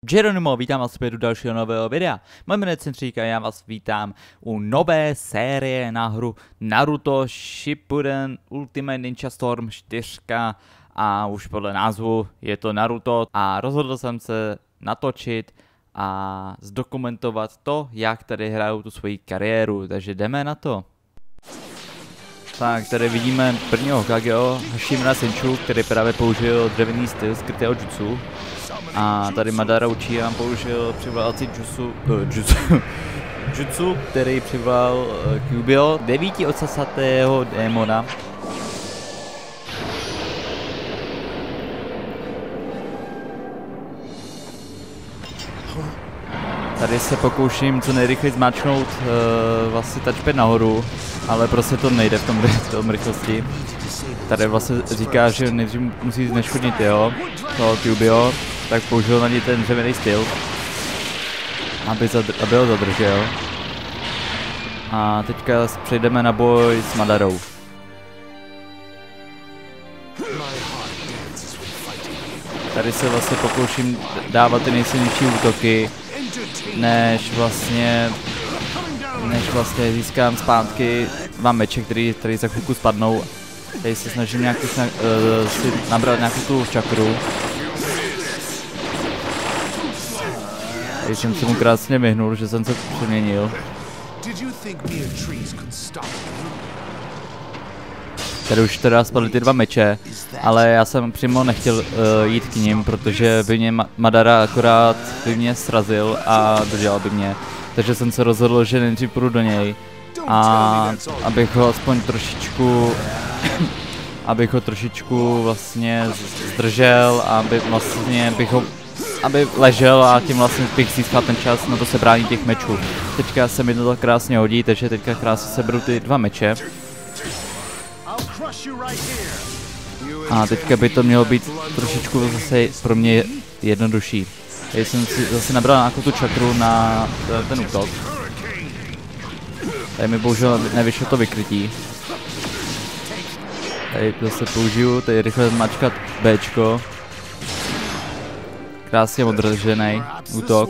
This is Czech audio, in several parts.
Geronimo, vítám vás zpět u dalšího nového videa. Moje jméno je Centřík a já vás vítám u nové série na hru Naruto Shippuden Ultimate Ninja Storm 4 a už podle názvu je to Naruto a rozhodl jsem se natočit a zdokumentovat to, jak tady hraju tu svoji kariéru, takže jdeme na to. Tak, tady vidíme prvního Kageho, Hashimura Senchu, který právě použil dřevěný styl skrytého jutsu. A tady Madara Uchiha použil přivolalací jutsu, který přivolal Kyubio, 9 ocasatého démona. Tady se pokouším co nejrychleji zmáčknout vlastně touchpad nahoru, ale prostě to nejde v tom rychlosti. Tady vlastně říká, že nejdřív musí zneškodnit toho Kyubio, tak použil na něj ten dřevěný styl, aby ho zadržel. A teďka přejdeme na boj s Madarou. Tady se vlastně pokouším dávat ty nejsilnější útoky, než vlastně získám zpátky dva meče, které za chvilku spadnou. Tady se snažím si nabrat nějakou tu čakru. Tady jsem se mu krásně vyhnul, že jsem se přeměnil. Tady už teda spadly ty dva meče, ale já jsem přímo nechtěl jít k ním, protože by mě Madara akorát by mě srazil a držel by mě. Takže jsem se rozhodl, že nejdřív půjdu do něj a abych ho aspoň trošičku vlastně zdržel, aby ležel a tím vlastně bych získal ten čas na to sebrání těch mečů. Teďka se mi to krásně hodí, takže teďka krásně seberu ty dva meče. A teďka by to mělo být trošičku zase pro mě jednodušší. Tady jsem si zase nabral nějakou tu čakru na ten útok. Tady mi bohužel nevyšlo to vykrytí. Tady zase použiju, tady rychle zmačkat Bčko. Krásně održený útok.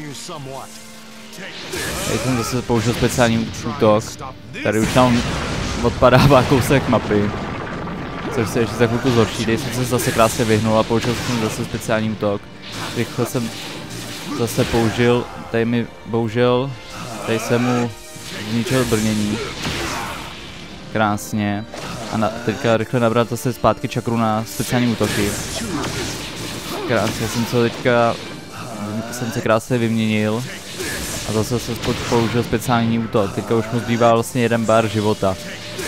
Tady jsem zase použil speciální útok. Tady už tam odpadává kousek mapy. Což se ještě za chvilku zhorší. Tady jsem se zase krásně vyhnul a použil jsem zase speciální útok. Rychle jsem zase použil, tady mi bohužel, tady jsem mu zničil brnění. Krásně. A teďka rychle nabrat zase zpátky čakru na speciální útoky. Krásně jsem se krásně vyměnil. A zase jsem použil speciální útok. Teďka už mu zbývá vlastně jeden bar života.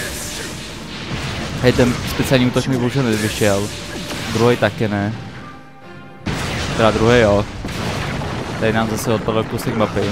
Hej, ten speciální útok mi bohužel nevyšel. Druhý taky ne. Teda druhý jo. Tady nám zase odpadl kusek mapy.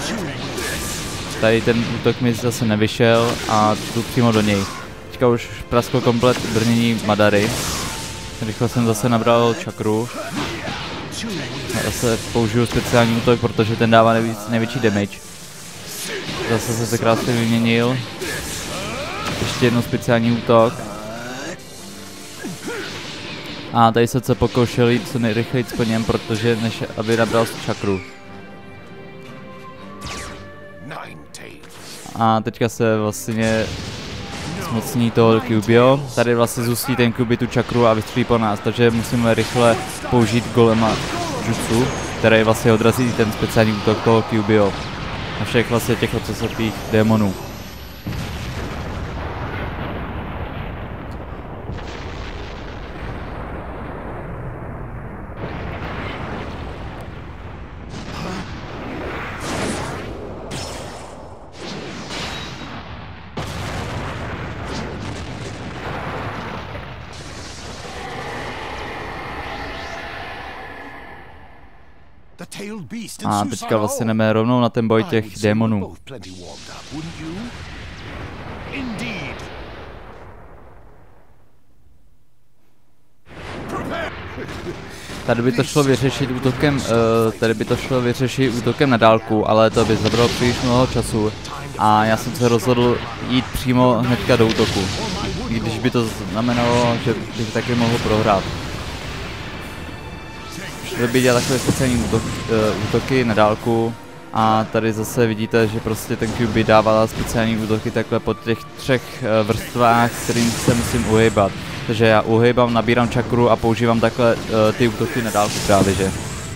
Tady ten útok mi zase nevyšel a jdu přímo do něj. Teďka už praskl komplet brnění Madary. Rychle jsem zase nabral čakru. A zase použiju speciální útok, protože ten dává největší damage. Zase se krásně vyměnil. Ještě jednou speciální útok. A tady se pokoušel jít co nejrychleji po něm, protože než aby nabral čakru. A teďka se vlastně zmocní toho Kyubio. Tady vlastně zůstí ten Kyubi tu čakru a vystřílí po nás, takže musíme rychle použít golema jutsu, který vlastně odrazí ten speciální útok toho Kyubio a všech vlastně těch ocasatých démonů. A teďka vlastně jdeme rovnou na ten boj těch démonů. Tady by to šlo vyřešit útokem na dálku, ale to by zabralo příliš mnoho času a já jsem se rozhodl jít přímo hnedka do útoku. I když by to znamenalo, že bych taky mohl prohrát. by dělat takové speciální útoky na dálku. A tady zase vidíte, že prostě ten QB dává speciální útoky takhle po těch 3 vrstvách, kterým se musím uhejbat. Takže já uhejbám, nabírám čakru a používám takhle ty útoky na dálku právě, že.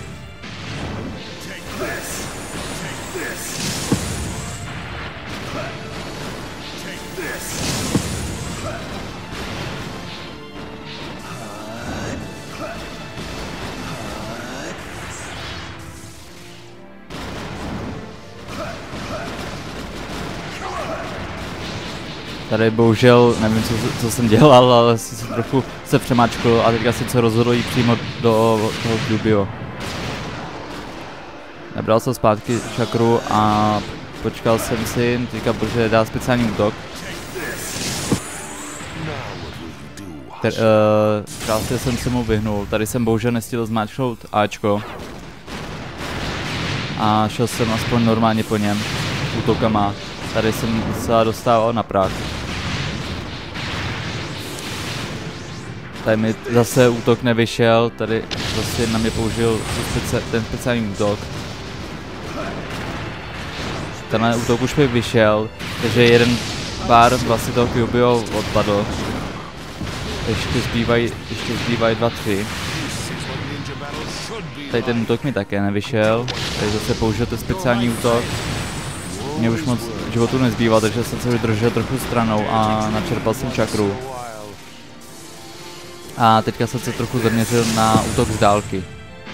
Tady bohužel, nevím co jsem dělal, ale jsem trochu se přemáčkl a teďka jsem se rozhodl jít přímo do toho QB'ho. Nabral jsem zpátky čakru a počkal jsem si, teďka protože dá speciální útok. Krásně jsem se mu vyhnul, tady jsem bohužel nestihl zmáčknout Ačko. A šel jsem aspoň normálně po něm, útokama. Tady jsem se dostával na prach. Tady mi zase útok nevyšel, tady vlastně na mě použil ten speciální útok. Tenhle útok už mi vyšel, takže jeden pár vlastně toho QB'ho odpadl. Ještě zbývají 2, 3. Tady ten útok mi také nevyšel, tady zase použil ten speciální útok. Mě už moc životu nezbývá, takže jsem se vydržel trochu stranou a načerpal jsem čakru. A teďka jsem se trochu zaměřil na útok z dálky.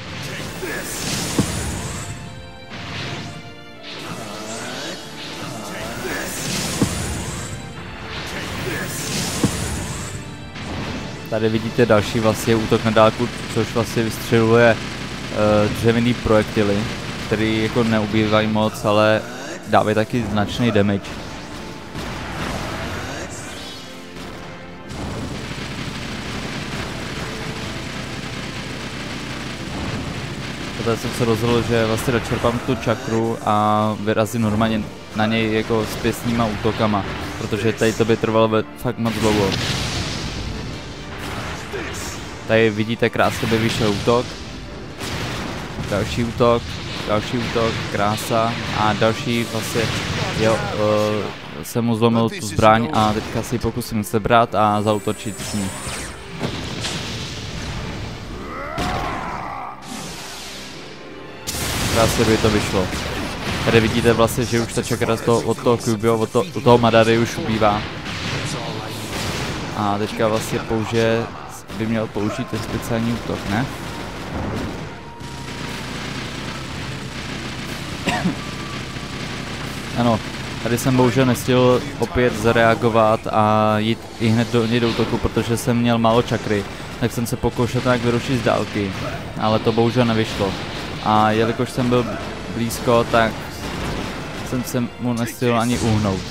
Tady vidíte další vlastně útok na dálku, což vlastně vystřeluje dřevěný projektily, který jako neubývají moc, ale dávají taky značný damage. Tady jsem se rozhodl, že vlastně dočerpám tu čakru a vyrazím normálně na něj jako s pěstníma útokama, protože tady to by trvalo fakt moc dlouho. Tady vidíte, krásně by vyšel útok, další útok, krása a další vlastně, jo, jsem mu zlomil tu zbraň a teďka si ji pokusím sebrat a zaútočit s ní. Krásně by to vyšlo. Tady vidíte vlastně, že už ta čakra od toho QB'ho, od toho Madary už ubývá. A teďka vlastně by měl použít ten speciální útok, ne? Ano, tady jsem bohužel nestihl opět zareagovat a jít i hned do útoku, protože jsem měl málo čakry, tak jsem se pokoušel tak vyrušit z dálky, ale to bohužel nevyšlo. A jelikož jsem byl blízko, tak jsem se mu nestihl ani uhnout.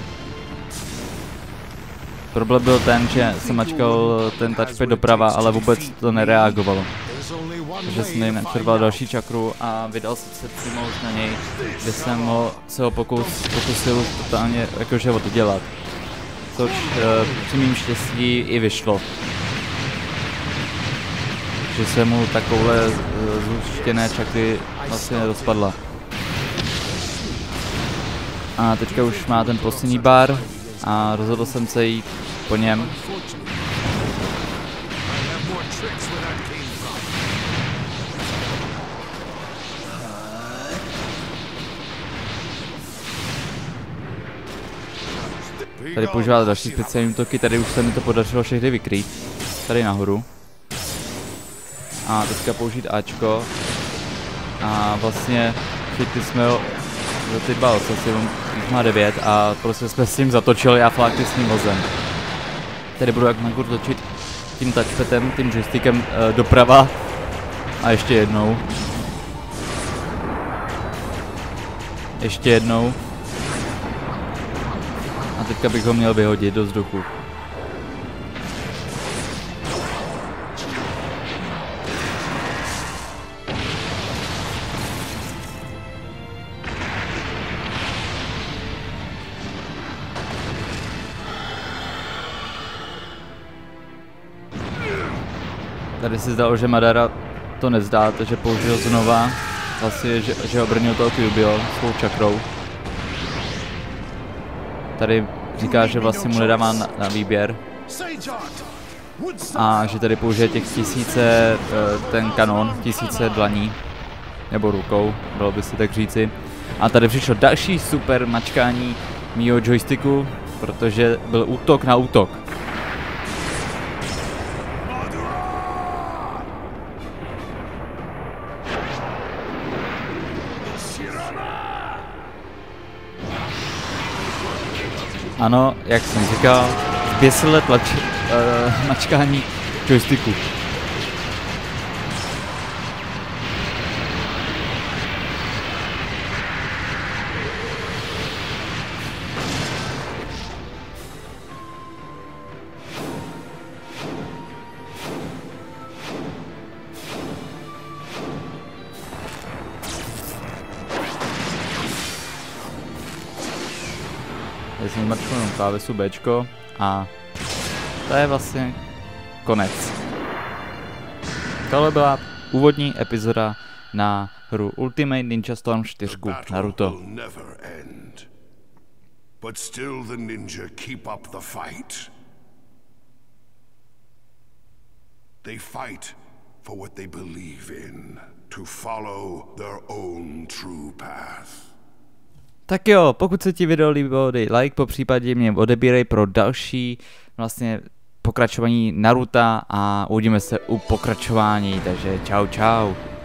Problém byl ten, že jsem mačkal ten touchpad doprava, ale vůbec to nereagovalo. Takže jsem jim načerpal další čakru a vydal jsem se přímo už na něj, kde jsem se ho pokusil totálně jakože oddělat. Což při mým štěstí i vyšlo. Že se mu takové zhuštěné čakry vlastně rozpadla. A teďka už má ten poslední bar a rozhodl jsem se jít po něm. Tady používat další speciální útoky, tady už se mi to podařilo všechny vykrýt. Tady nahoru. A teďka použít Ačko. A vlastně chytli jsme ho za ty balce, jich má 9 a prostě jsme s tím zatočili a flákli s tím vozem. Tady budu jak Magur točit tím touchpadem, tím joystickem doprava a ještě jednou. Ještě jednou. A teďka bych ho měl vyhodit do vzduchu. Tady si zdalo, že Madara to nezdá, takže použil znova. Vlastně, že obrnil toho Kyubio svou čakrou. Tady říká, že vlastně mu nedává na výběr. A že tady použije těch 1000, ten kanon, 1000 dlaní. Nebo rukou, dalo by se tak říci. A tady přišlo další super mačkání mýho joysticku, protože byl útok na útok. Ano, jak jsem říkal, zběsilé mačkání joysticku. Já jsem zmačkal jenom klávesu Bčko a to je vlastně konec. Tohle byla úvodní epizoda na hru Ultimate Ninja Storm 4 Naruto. But still the ninja keep up the fight. They fight for what they believe in, to follow their own true path. Tak jo, pokud se ti video líbilo, dej like, po případě mě odebírej pro další vlastně pokračování Naruta a uvidíme se u pokračování, takže čau čau.